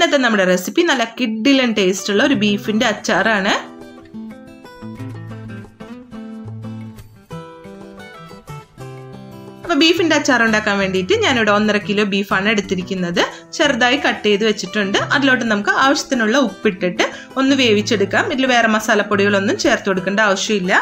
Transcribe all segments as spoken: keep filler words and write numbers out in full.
ഇന്നത്തെ നമ്മുടെ റെസിപ്പി നല്ല കിഡിലൻ ടേസ്റ്റ് ഉള്ള ഒരു ബീഫിന്റെ അച്ചാറാണ്. അപ്പോൾ ബീഫിന്റെ അച്ചാർ ഉണ്ടാക്കാൻ വേണ്ടിയിട്ട് ഞാനിവിടെ ഒന്നര കിലോ ബീഫാണ് എടുത്തിരിക്കുന്നത്. ചെറുതായി കട്ട് ചെയ്ത് വെച്ചിട്ടുണ്ട്. അതിലോട്ട് നമുക്ക് ആവശ്യത്തിനുള്ള ഉപ്പിട്ടിട്ട് ഒന്ന് വേവിച്ചെടുക്കാം. ഇതിൽ വേറെ മസാലപ്പൊടികളൊന്നും ചേർത്ത് കൊടുക്കേണ്ട ആവശ്യമില്ല.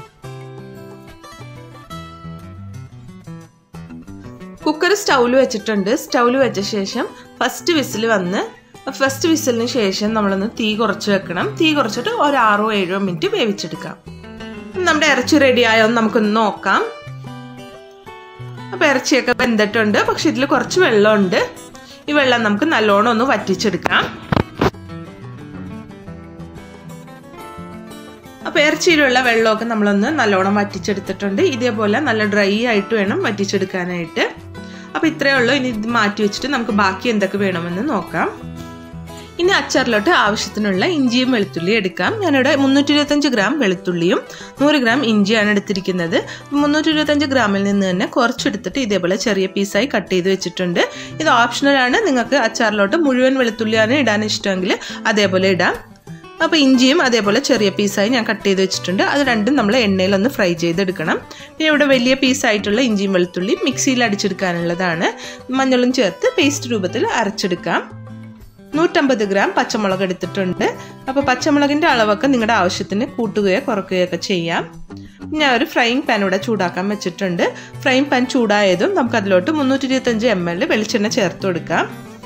കുക്കർ സ്റ്റൗവിൽ വെച്ചിട്ടുണ്ട്. സ്റ്റൗവിൽ വെച്ച ശേഷം ഫസ്റ്റ് വിസിൽ വന്ന് ഫസ്റ്റ് വിസിലിന് ശേഷം നമ്മളൊന്ന് തീ കുറച്ച് വെക്കണം. തീ കുറച്ചിട്ട് ഒരു ആറോ ഏഴോ മിനിറ്റ് വേവിച്ചെടുക്കാം. നമ്മുടെ ഇറച്ചി റെഡി ആയോ എന്ന് നമുക്കൊന്ന് നോക്കാം. അപ്പോൾ ഇറച്ചിയൊക്കെ വെന്തിട്ടുണ്ട്. പക്ഷെ ഇതിൽ കുറച്ച് വെള്ളമുണ്ട്. ഈ വെള്ളം നമുക്ക് നല്ലോണം ഒന്ന് വറ്റിച്ചെടുക്കാം. അപ്പോൾ ഇറച്ചിയിലുള്ള വെള്ളമൊക്കെ നമ്മളൊന്ന് നല്ലോണം വറ്റിച്ചെടുത്തിട്ടുണ്ട്. ഇതേപോലെ നല്ല ഡ്രൈ ആയിട്ട് വേണം വറ്റിച്ചെടുക്കാനായിട്ട്. അപ്പോൾ ഇത്രയേ ഉള്ളൂ. ഇനി ഇത് മാറ്റി വെച്ചിട്ട് നമുക്ക് ബാക്കി എന്തൊക്കെ വേണമെന്ന് നോക്കാം. ഇനി അച്ചാറിലോട്ട് ആവശ്യത്തിനുള്ള ഇഞ്ചിയും വെളുത്തുള്ളിയും എടുക്കാം. ഞാനിവിടെ മുന്നൂറ്റി ഇരുപത്തഞ്ച് ഗ്രാം വെളുത്തുള്ളിയും നൂറ് ഗ്രാം ഇഞ്ചിയാണ് എടുത്തിരിക്കുന്നത്. മുന്നൂറ്റി ഇരുപത്തഞ്ച് ഗ്രാമിൽ നിന്ന് തന്നെ കുറച്ചെടുത്തിട്ട് ഇതേപോലെ ചെറിയ പീസായി കട്ട് ചെയ്ത് വെച്ചിട്ടുണ്ട്. ഇത് ഓപ്ഷണലാണ്. നിങ്ങൾക്ക് അച്ചാറിലോട്ട് മുഴുവൻ വെളുത്തുള്ളിയാണ് ഇടാൻ ഇഷ്ടമെങ്കിൽ അതേപോലെ ഇടാം. അപ്പോൾ ഇഞ്ചിയും അതേപോലെ ചെറിയ പീസായി ഞാൻ കട്ട് ചെയ്ത് വെച്ചിട്ടുണ്ട്. അത് രണ്ടും നമ്മൾ എണ്ണയിലൊന്ന് ഫ്രൈ ചെയ്തെടുക്കണം. പിന്നെ ഇവിടെ വലിയ പീസായിട്ടുള്ള ഇഞ്ചിയും വെളുത്തുള്ളിയും മിക്സിയിൽ അടിച്ചെടുക്കാനുള്ളതാണ്. മഞ്ഞളും ചേർത്ത് പേസ്റ്റ് രൂപത്തിൽ അരച്ചെടുക്കാം. നൂറ്റമ്പത് ഗ്രാം പച്ചമുളക് എടുത്തിട്ടുണ്ട്. അപ്പോൾ പച്ചമുളകിൻ്റെ അളവൊക്കെ നിങ്ങളുടെ ആവശ്യത്തിന് കൂട്ടുകയോ കുറയ്ക്കുകയോ ഒക്കെ ചെയ്യാം. ഞാൻ ഒരു ഫ്രൈയിങ് പാൻ ഇവിടെ ചൂടാക്കാൻ വെച്ചിട്ടുണ്ട്. ഫ്രൈയിങ് പാൻ ചൂടായതും നമുക്ക് അതിലോട്ട് മുന്നൂറ്റി ഇരുപത്തഞ്ച് എം എൽ വെളിച്ചെണ്ണ ചേർത്ത് കൊടുക്കാം.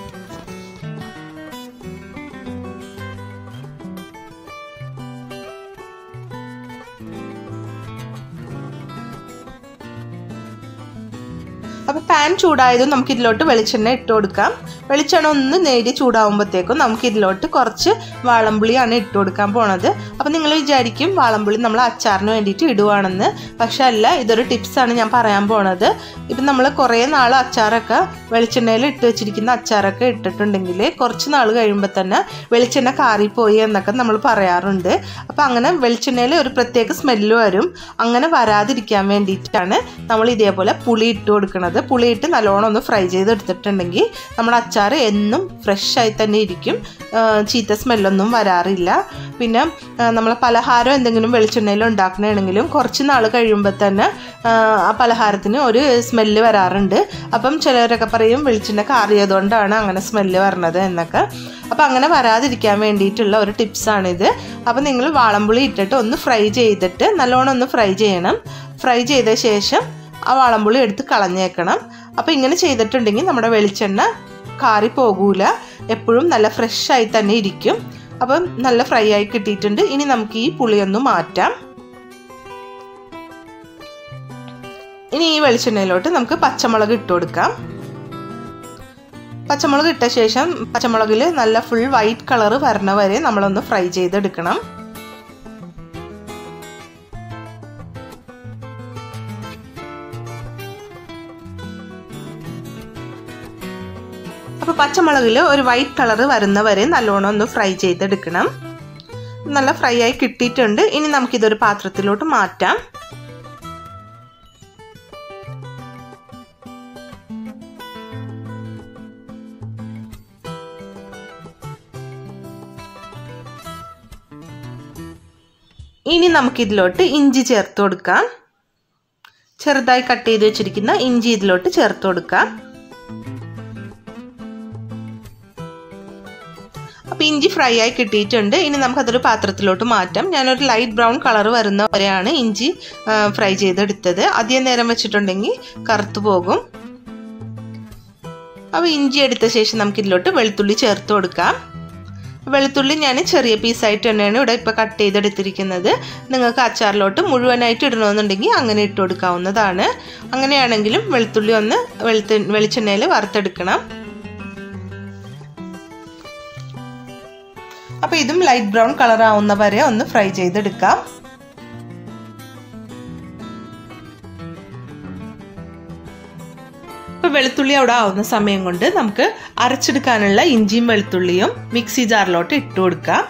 അപ്പോൾ പാൻ ചൂടായതും നമുക്ക് ഇതിലോട്ട് വെളിച്ചെണ്ണ ഇട്ട് കൊടുക്കാം. വെളിച്ചെണ്ണ ഒന്ന് നേടി ചൂടാവുമ്പോഴത്തേക്കും നമുക്ക് ഇതിലോട്ട് കുറച്ച് വാളംപുളിയാണ് ഇട്ട് കൊടുക്കാൻ പോണത്. അപ്പോൾ നിങ്ങൾ വിചാരിക്കും വാളംപുളി നമ്മൾ അച്ചാറിന് വേണ്ടിയിട്ട് ഇടുവാണെന്ന്. പക്ഷെ അല്ല, ഇതൊരു ടിപ്സാണ് ഞാൻ പറയാൻ പോണത്. ഇപ്പം നമ്മൾ കുറേ നാൾ അച്ചാറൊക്കെ വെളിച്ചെണ്ണയിൽ ഇട്ട് വെച്ചിരിക്കുന്ന അച്ചാറൊക്കെ ഇട്ടിട്ടുണ്ടെങ്കിൽ കുറച്ച് നാൾ കഴിയുമ്പോൾ തന്നെ വെളിച്ചെണ്ണ കാറിപ്പോയി എന്നൊക്കെ നമ്മൾ പറയാറുണ്ട്. അപ്പോൾ അങ്ങനെ വെളിച്ചെണ്ണയിൽ ഒരു പ്രത്യേക സ്മെല്ല് വരും. അങ്ങനെ വരാതിരിക്കാൻ വേണ്ടിയിട്ടാണ് നമ്മൾ ഇതേപോലെ പുളി ഇട്ട് കൊടുക്കുന്നത്. പുളിയിട്ട് നല്ലോണം ഒന്ന് ഫ്രൈ ചെയ്തെടുത്തിട്ടുണ്ടെങ്കിൽ നമ്മുടെ അച്ചാർ എന്നും ഫ്രഷായി തന്നെ ഇരിക്കും. ചീത്ത സ്മെല്ലൊന്നും വരാറില്ല. പിന്നെ നമ്മൾ പലഹാരം എന്തെങ്കിലും വെളിച്ചെണ്ണയിൽ ഉണ്ടാക്കണമെങ്കിലും കുറച്ച് നാൾ കഴിയുമ്പോൾ തന്നെ ആ പലഹാരത്തിന് ഒരു സ്മെല്ല് വരാറുണ്ട്. അപ്പം ചിലരൊക്കെ പറയും വെളിച്ചെണ്ണ കാറിയതുകൊണ്ടാണ് അങ്ങനെ സ്മെല്ല് വരണത് എന്നൊക്കെ. അപ്പോൾ അങ്ങനെ വരാതിരിക്കാൻ വേണ്ടിയിട്ടുള്ള ഒരു ടിപ്സാണിത്. അപ്പോൾ നിങ്ങൾ വാളംപുളി ഇട്ടിട്ട് ഒന്ന് ഫ്രൈ ചെയ്തിട്ട് നല്ലോണം ഒന്ന് ഫ്രൈ ചെയ്യണം. ഫ്രൈ ചെയ്ത ശേഷം ആ വാളംപുളി എടുത്ത് കളഞ്ഞേക്കണം. അപ്പോൾ ഇങ്ങനെ ചെയ്തിട്ടുണ്ടെങ്കിൽ നമ്മുടെ വെളിച്ചെണ്ണ കാറി പോകൂല. എപ്പോഴും നല്ല ഫ്രഷായി തന്നെ ഇരിക്കും. അപ്പം നല്ല ഫ്രൈ ആയി കിട്ടിയിട്ടുണ്ട്. ഇനി നമുക്ക് ഈ പുളിയൊന്ന് മാറ്റാം. ഇനി ഈ വെളിച്ചെണ്ണയിലോട്ട് നമുക്ക് പച്ചമുളക് ഇട്ട് കൊടുക്കാം. പച്ചമുളക് ഇട്ട ശേഷം പച്ചമുളകിൽ നല്ല ഫുൾ വൈറ്റ് കളർ വരണ വരെ നമ്മളൊന്ന് ഫ്രൈ ചെയ്തെടുക്കണം. അപ്പോൾ പച്ചമുളകിൽ ഒരു വൈറ്റ് കളർ വരുന്ന വരെ നല്ലോണം ഒന്ന് ഫ്രൈ ചെയ്തെടുക്കണം. നല്ല ഫ്രൈ ആയി കിട്ടിയിട്ടുണ്ട്. ഇനി നമുക്കിതൊരു പാത്രത്തിലോട്ട് മാറ്റാം. ഇനി നമുക്കിതിലോട്ട് ഇഞ്ചി ചേർത്ത് കൊടുക്കാം. ചെറുതായി കട്ട് ചെയ്ത് വെച്ചിരിക്കുന്ന ഇഞ്ചി ഇതിലോട്ട് ചേർത്ത് കൊടുക്കാം. അപ്പോൾ ഇഞ്ചി ഫ്രൈ ആയി കിട്ടിയിട്ടുണ്ട്. ഇനി നമുക്കതൊരു പാത്രത്തിലോട്ട് മാറ്റാം. ഞാനൊരു ലൈറ്റ് ബ്രൗൺ കളർ വരുന്ന വരെയാണ് ഇഞ്ചി ഫ്രൈ ചെയ്തെടുത്തത്. അധികം നേരം വെച്ചിട്ടുണ്ടെങ്കിൽ കറുത്തു പോകും. അപ്പോൾ ഇഞ്ചി എടുത്ത ശേഷം നമുക്കിതിലോട്ട് വെളുത്തുള്ളി ചേർത്ത് കൊടുക്കാം. വെളുത്തുള്ളി ഞാൻ ചെറിയ പീസായിട്ട് തന്നെയാണ് ഇവിടെ ഇപ്പോൾ കട്ട് ചെയ്തെടുത്തിരിക്കുന്നത്. നിങ്ങൾക്ക് അച്ചാറിലോട്ട് മുഴുവനായിട്ട് ഇടണമെന്നുണ്ടെങ്കിൽ അങ്ങനെ ഇട്ട് കൊടുക്കാവുന്നതാണ്. അങ്ങനെയാണെങ്കിലും വെളുത്തുള്ളി ഒന്ന് വെളുത്ത വെളിച്ചെണ്ണയിൽ വറുത്തെടുക്കണം. അപ്പോൾ ഇതും ലൈറ്റ് ബ്രൗൺ കളർ ആവുന്ന വരെ ഒന്ന് ഫ്രൈ ചെയ്തെടുക്കാം. ഇപ്പോൾ വെളുത്തുള്ളി അവിടെ ആവുന്ന സമയം കൊണ്ട് നമുക്ക് അരച്ചെടുക്കാനുള്ള ഇഞ്ചിയും വെളുത്തുള്ളിയും മിക്സി ജാറിലോട്ട് ഇട്ട് കൊടുക്കാം.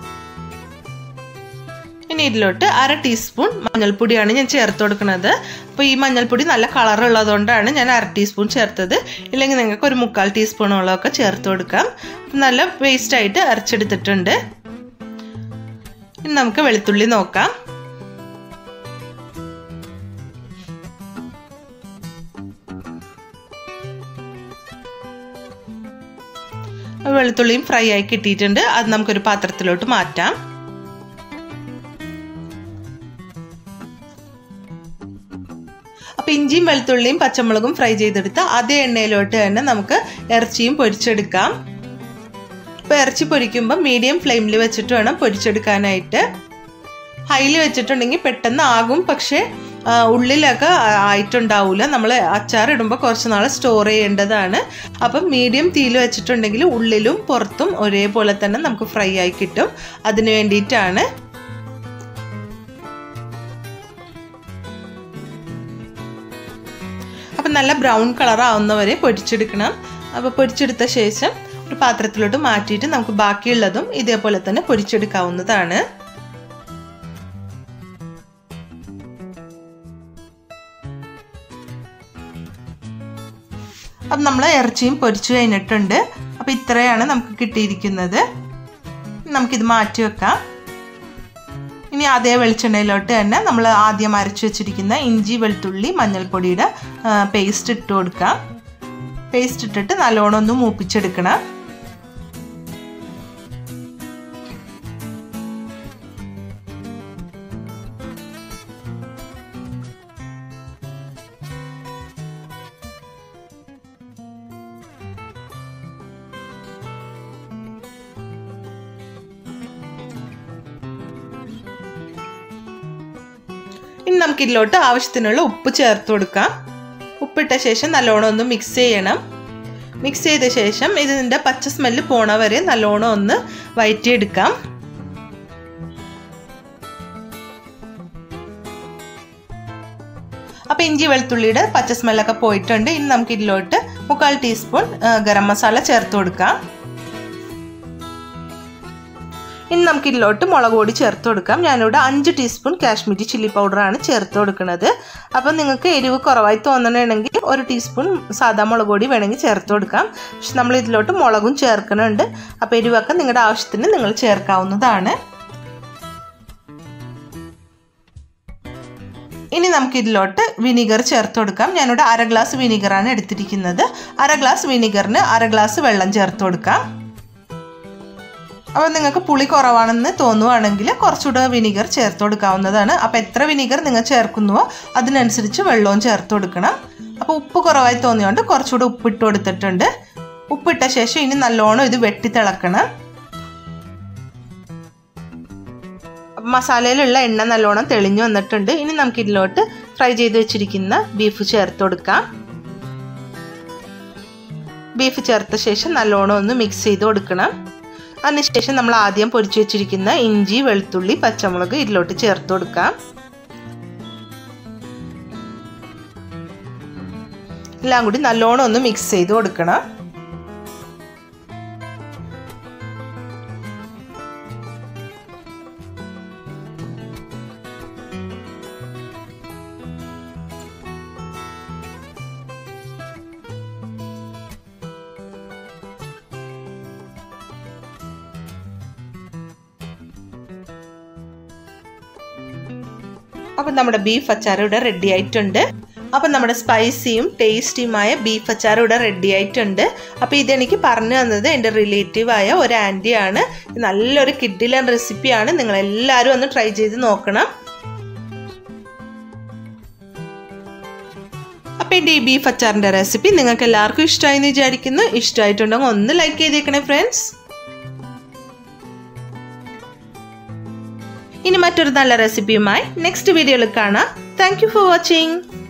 ഇനി ഇതിലോട്ട് അര ടീസ്പൂൺ മഞ്ഞൾപ്പൊടിയാണ് ഞാൻ ചേർത്ത് കൊടുക്കുന്നത്. അപ്പോൾ ഈ മഞ്ഞൾപ്പൊടി നല്ല കളറുള്ളതുകൊണ്ടാണ് ഞാൻ അര ടീസ്പൂൺ ചേർത്തത്. ഇല്ലെങ്കിൽ നിങ്ങൾക്ക് ഒരു മുക്കാൽ ടീസ്പൂണോളമൊക്കെ ചേർത്ത് കൊടുക്കാം. നല്ല പേസ്റ്റായിട്ട് അരച്ചെടുത്തിട്ടുണ്ട്. ഇനി നമുക്ക് വെളുത്തുള്ളി നോക്കാം. വെളുത്തുള്ളിയും ഫ്രൈ ആയി കിട്ടിയിട്ടുണ്ട്. അത് നമുക്കൊരു പാത്രത്തിലോട്ട് മാറ്റാം. അപ്പോൾ ഇഞ്ചിയും വെളുത്തുള്ളിയും പച്ചമുളകും ഫ്രൈ ചെയ്തെടുത്ത അതേ എണ്ണയിലോട്ട് തന്നെ നമുക്ക് ഇറച്ചിയും പൊരിച്ചെടുക്കാം. അപ്പോൾ ഇറച്ചി പൊരിക്കുമ്പോൾ മീഡിയം ഫ്ലെയിമിൽ വെച്ചിട്ട് വേണം പൊരിച്ചെടുക്കാനായിട്ട്. ഹൈയിൽ വെച്ചിട്ടുണ്ടെങ്കിൽ പെട്ടെന്ന് ആകും, പക്ഷേ ഉള്ളിലൊക്കെ ആയിട്ടുണ്ടാവില്ല. നമ്മൾ അച്ചാർ ഇടുമ്പോൾ കുറച്ച് നാൾ സ്റ്റോർ ചെയ്യേണ്ടതാണ്. അപ്പം മീഡിയം തീയിൽ വെച്ചിട്ടുണ്ടെങ്കിൽ ഉള്ളിലും പുറത്തും ഒരേപോലെ തന്നെ നമുക്ക് ഫ്രൈ ആയി കിട്ടും. അതിന് വേണ്ടിയിട്ടാണ്. അപ്പം നല്ല ബ്രൗൺ കളർ ആവുന്നവരെ പൊരിച്ചെടുക്കണം. അപ്പോൾ പൊരിച്ചെടുത്ത ശേഷം ഒരു പാത്രത്തിലോട്ട് മാറ്റിയിട്ട് നമുക്ക് ബാക്കിയുള്ളതും ഇതേപോലെ തന്നെ പൊരിച്ചെടുക്കാവുന്നതാണ്. അപ്പം നമ്മൾ ഇറച്ചിയും പൊരിച്ചു കഴിഞ്ഞിട്ടുണ്ട്. അപ്പോൾ ഇത്രയാണ് നമുക്ക് കിട്ടിയിരിക്കുന്നത്. നമുക്കിത് മാറ്റി വെക്കാം. ഇനി അതേ വെളിച്ചെണ്ണയിലോട്ട് തന്നെ നമ്മൾ ആദ്യം അരച്ചു വെച്ചിരിക്കുന്ന ഇഞ്ചി വെളുത്തുള്ളി മഞ്ഞൾപ്പൊടിയുടെ പേസ്റ്റ് ഇട്ട് കൊടുക്കാം. പേസ്റ്റ് ഇട്ടിട്ട് നല്ലോണം ഒന്ന് മൂപ്പിച്ചെടുക്കണം. ഇനി നമുക്കിതിലോട്ട് ആവശ്യത്തിനുള്ള ഉപ്പ് ചേർത്ത് കൊടുക്കാം. ഉപ്പിട്ട ശേഷം നല്ലോണം ഒന്ന് മിക്സ് ചെയ്യണം. മിക്സ് ചെയ്ത ശേഷം ഇതിൻ്റെ പച്ച സ്മെല്ല് പോണ വരെ നല്ലോണം ഒന്ന് വഴറ്റിയെടുക്കാം. അപ്പോൾ ഇഞ്ചി വെളുത്തുള്ളിയുടെ പച്ച സ്മെല്ലൊക്കെ പോയിട്ടുണ്ട്. ഇനി നമുക്കിതിലോട്ട് മുക്കാൽ ടീസ്പൂൺ ഗരം മസാല ചേർത്ത് കൊടുക്കാം. ഇനി നമുക്കിതിലോട്ട് മുളക് പൊടി ചേർത്ത് കൊടുക്കാം. ഞാനിവിടെ അഞ്ച് ടീസ്പൂൺ കാശ്മീരി ചില്ലി പൗഡറാണ് ചേർത്ത് കൊടുക്കുന്നത്. അപ്പം നിങ്ങൾക്ക് എരിവ് കുറവായി തോന്നണമെങ്കിൽ ഒരു ടീസ്പൂൺ സാധാ മുളക് പൊടി വേണമെങ്കിൽ ചേർത്ത് കൊടുക്കാം. പക്ഷെ നമ്മൾ ഇതിലോട്ട് മുളകും ചേർക്കുന്നുണ്ട്. അപ്പോൾ എരിവൊക്കെ നിങ്ങളുടെ ആവശ്യത്തിന് നിങ്ങൾ ചേർക്കാവുന്നതാണ്. ഇനി നമുക്കിതിലോട്ട് വിനീഗർ ചേർത്ത് കൊടുക്കാം. ഞാനിവിടെ അര ഗ്ലാസ് വിനീഗറാണ് എടുത്തിരിക്കുന്നത്. അര ഗ്ലാസ് വിനീഗറിന് അര ഗ്ലാസ് വെള്ളം ചേർത്ത് കൊടുക്കാം. അപ്പോൾ നിങ്ങൾക്ക് പുളി കുറവാണെന്ന് തോന്നുവാണെങ്കിൽ കുറച്ചുകൂടെ വിനീഗർ ചേർത്ത് കൊടുക്കാവുന്നതാണ്. അപ്പോൾ എത്ര വിനീഗർ നിങ്ങൾ ചേർക്കുന്നുവോ അതിനനുസരിച്ച് വെള്ളവും ചേർത്ത് കൊടുക്കണം. അപ്പോൾ ഉപ്പ് കുറവായി തോന്നിയോണ്ട് കുറച്ചുകൂടെ ഉപ്പിട്ട് കൊടുത്തിട്ടുണ്ട്. ഉപ്പിട്ട ശേഷം ഇനി നല്ലോണം ഇത് വെട്ടി തിളക്കണം. മസാലയിലുള്ള എണ്ണ നല്ലോണം തെളിഞ്ഞു വന്നിട്ടുണ്ട്. ഇനി നമുക്കിതിലോട്ട് ഫ്രൈ ചെയ്ത് വെച്ചിരിക്കുന്ന ബീഫ് ചേർത്ത് കൊടുക്കാം. ബീഫ് ചേർത്ത ശേഷം നല്ലോണം ഒന്ന് മിക്സ് ചെയ്ത് കൊടുക്കണം. അതിനുശേഷം നമ്മൾ ആദ്യം പൊരിച്ചു വെച്ചിരിക്കുന്ന ഇഞ്ചി വെളുത്തുള്ളി പച്ചമുളക് ഇതിലോട്ട് ചേർത്ത് കൊടുക്കാം. എല്ലാം കൂടി നല്ലോണം ഒന്ന് മിക്സ് ചെയ്ത് കൊടുക്കണം. അപ്പം നമ്മുടെ ബീഫ് അച്ചാർ ഇവിടെ റെഡി ആയിട്ടുണ്ട്. അപ്പം നമ്മുടെ സ്പൈസിയും ടേസ്റ്റിയുമായ ബീഫ് അച്ചാർ ഇവിടെ റെഡി ആയിട്ടുണ്ട്. അപ്പോൾ ഇതെനിക്ക് പറഞ്ഞു തന്നത് എൻ്റെ റിലേറ്റീവായ ഒരു ആൻറ്റിയാണ്. നല്ലൊരു കിഡിലൻ റെസിപ്പിയാണ്. നിങ്ങളെല്ലാവരും ഒന്ന് ട്രൈ ചെയ്ത് നോക്കണം. അപ്പോൾ എൻ്റെ ഈ ബീഫ് അച്ചാറിൻ്റെ റെസിപ്പി നിങ്ങൾക്ക് എല്ലാവർക്കും ഇഷ്ടമായി എന്ന് വിചാരിക്കുന്നു. ഇഷ്ടമായിട്ടുണ്ടെങ്കിൽ ഒന്ന് ലൈക്ക് ചെയ്തേക്കണേ ഫ്രണ്ട്സ്. ഇനി മറ്റൊരു നല്ല റെസിപ്പിയുമായി നെക്സ്റ്റ് വീഡിയോയിൽ കാണാം. Thank you for watching.